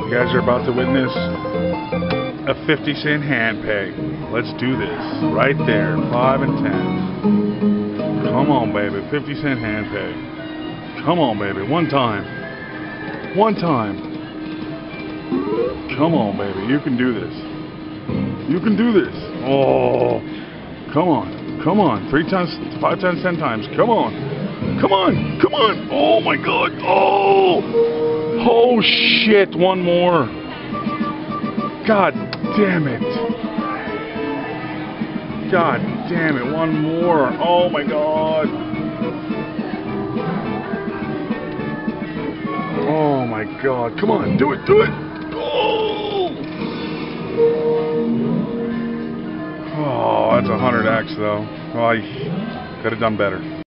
You guys are about to witness a 50-cent hand pay. Let's do this. Right there. 5 and 10. Come on, baby. 50-cent hand pay. Come on, baby. One time. One time. Come on, baby. You can do this. You can do this. Oh. Come on. Come on. 3 times, 5 times, 10 times. Come on. Come on. Come on. Oh, my God. Oh. Oh, shit. One more. God damn it. God damn it. One more. Oh, my God. Oh, my God. Come on. Do it. Do it. Oh. Oh, that's 100x, though. Oh, I could have done better.